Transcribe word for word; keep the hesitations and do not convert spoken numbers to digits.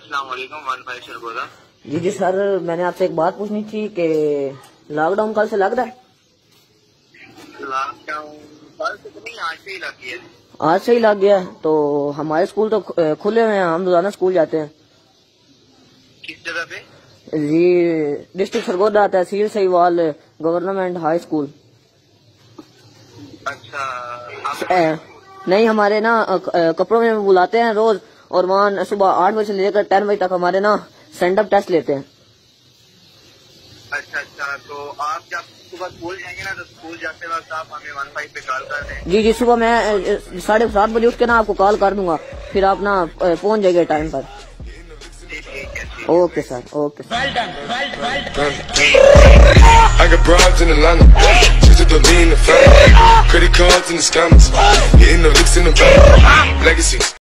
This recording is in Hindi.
अस्सलाम वालेकुम, वन फाइव सर बोला। जी जी सर, मैंने आपसे एक बात पूछनी थी कि लॉकडाउन कल से लग रहा है? लॉकडाउन कल से तो नहीं, आज से ही लग गया। आज से ही लग गया? तो हमारे स्कूल तो खुले हुए हैं, हम रोजाना स्कूल जाते हैं। किस जगह पे? जी डिस्ट्रिक्ट सरगोदा, तहसील सहीवाल, गवर्नमेंट हाई स्कूल। अच्छा ए, नहीं, हमारे ना कपड़ों में बुलाते हैं रोज, और वहाँ सुबह आठ बजे से लेकर टेन बजे तक हमारे ना स्टैंड अप टेस्ट लेते हैं। अच्छा अच्छा, तो आप जब सुबह स्कूल जाएंगे ना, तो स्कूल जाते वक्त आप हमें वन फाइव पे कॉल कर दें। जी जी, सुबह मैं साढ़े सात बजे उठ के ना आपको कॉल कर दूंगा, फिर आप ना पहुँच जाएंगे टाइम पर। Okay sir, okay sir. I got broads in Atlanta, just to lean the family, credit cards and the scammers, hitting the licks in the back, legacy.